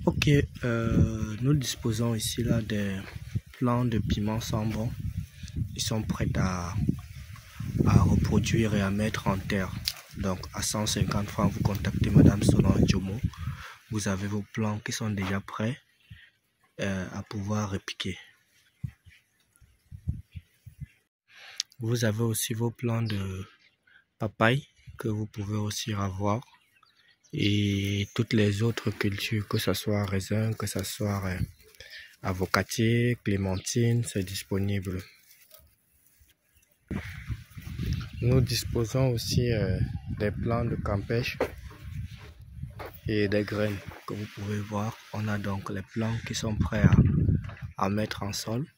Ok, nous disposons ici là des plants de piment sambon. Ils sont prêts à reproduire et à mettre en terre. Donc à 150 francs, vous contactez Madame Solange Djomo. Vous avez vos plants qui sont déjà prêts à pouvoir répiquer. Vous avez aussi vos plants de papaye que vous pouvez aussi avoir. Et toutes les autres cultures, que ce soit raisin, que ce soit avocatier, clémentine, c'est disponible. Nous disposons aussi des plants de campèche et des graines que vous pouvez voir. On a donc les plants qui sont prêts à mettre en sol.